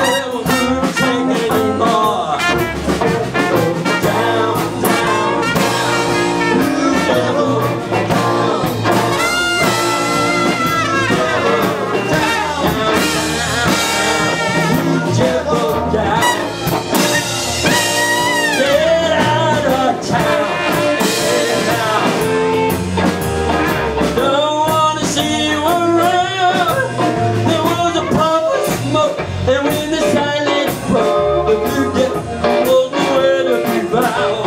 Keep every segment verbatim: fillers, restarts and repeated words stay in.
devil couldn't take anymore. Down, down, down, blue devil, down, devil, down, blue devil, down. Get out of town. And when the silence broke, the blue devil was nowhere to be found.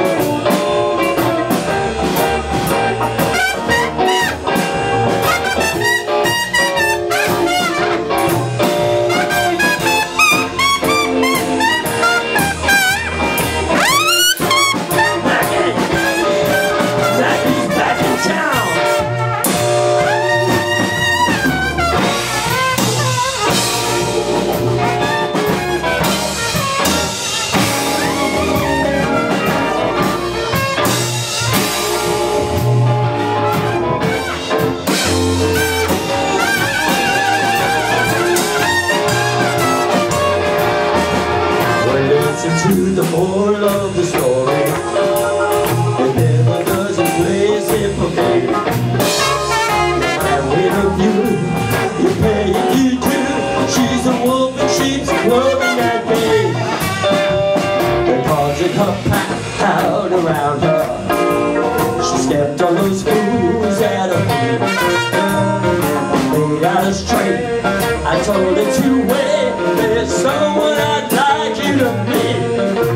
Mackie! Mackie's back in town! To the moral of the story, it never does a place hypocrite. My way of view, you pay your due to. She's a wolf in sheep's clothing and pain. The cards in her pack out around her. She stepped on those fools at her feet. Made out of straight, I told her to wait. There's someone I'd like you to meet.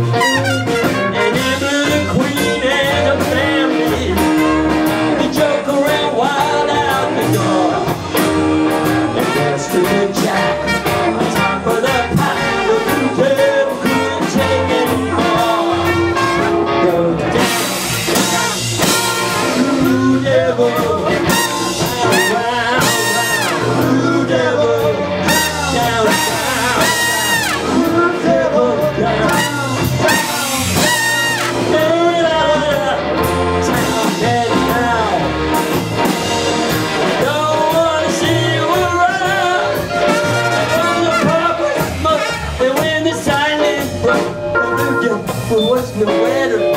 To the jack, on top of the pile, the blue devil couldn't take anymore. Go down, down, blue devil, round, round, blue devil, down, down, blue devil, down, get out of town, get out. Don't wanna see you around. And when the silence broke, there was nowhere to